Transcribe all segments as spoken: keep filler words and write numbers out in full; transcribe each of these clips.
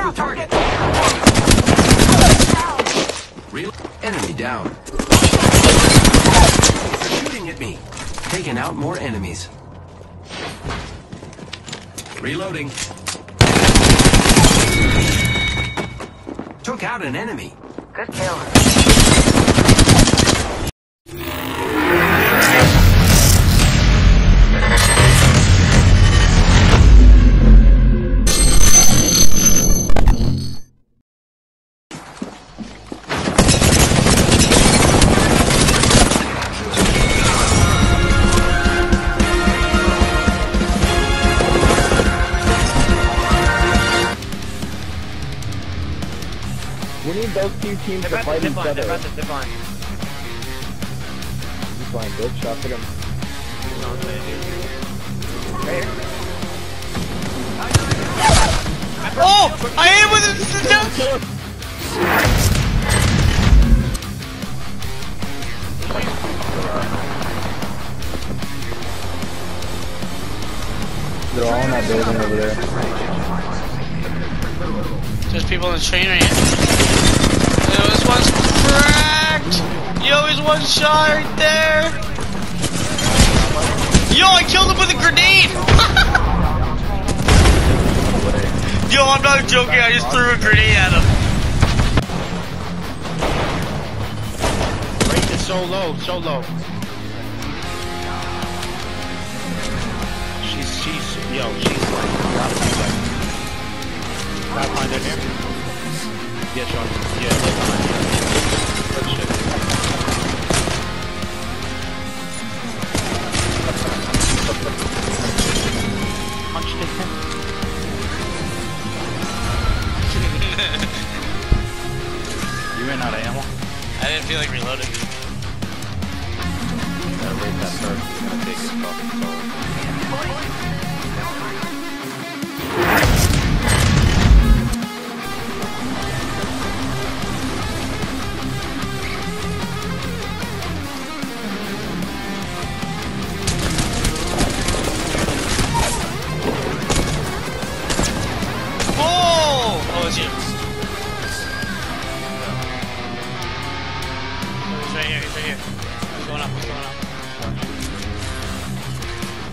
to target. Real enemy down. They're shooting at me. Taking out more enemies. Reloading. Took out an enemy. Good kill. We need those two teams They're to about fight to each zip line, other. they're about to zip line. He's flying good shot at him. Right here. Oh! I am with him! They're all in that building over there. There's people in the train right here. Yo, this one's cracked! Yo, he's one shot right there! Yo, I killed him with a grenade! Yo, I'm not joking, I just threw a grenade at him. Range is so low, so low. She's, she's, yo, she's like, gotta be like, pathfinder here. Yeah, Sean. Yeah, that's fine. Good shit. Punch him. You ran out of ammo? I didn't feel like reloading. Gotta raise that first. He's gonna take his fucking soul. Oh! Oh, it's you. Oh, he's right here, he's right here. He's going up, he's going up.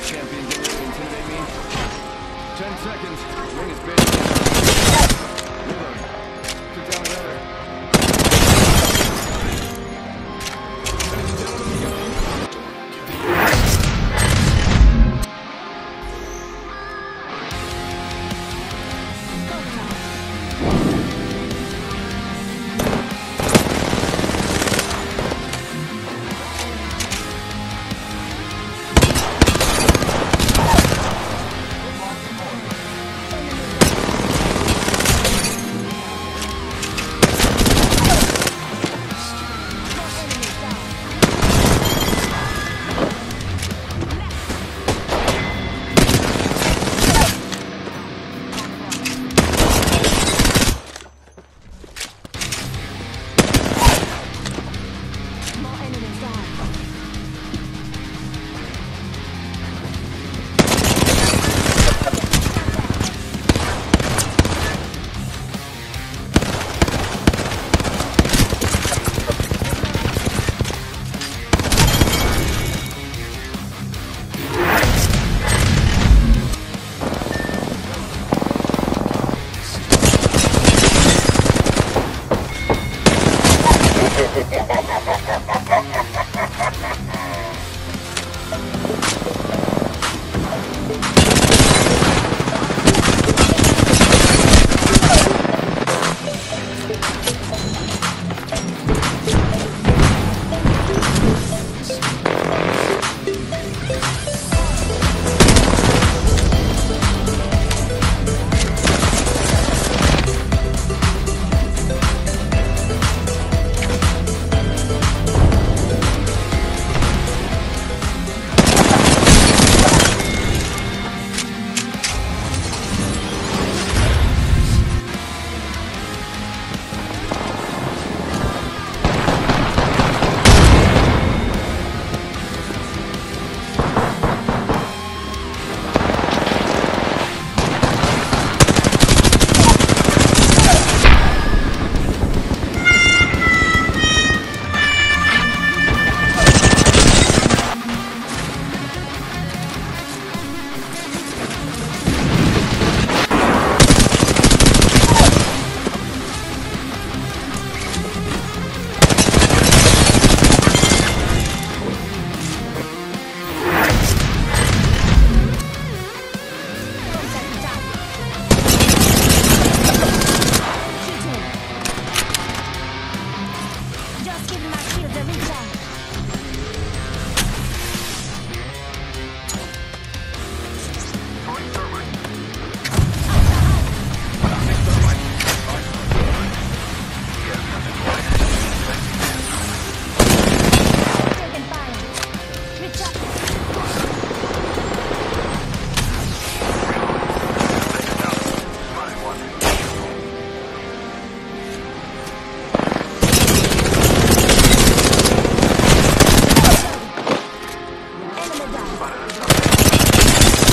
champion didn't really intimidate me. Ten seconds. Ring is big. Reloading. Took down another.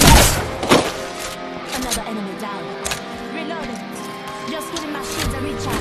Another enemy down. Reloading. Just giving my shields a recharge.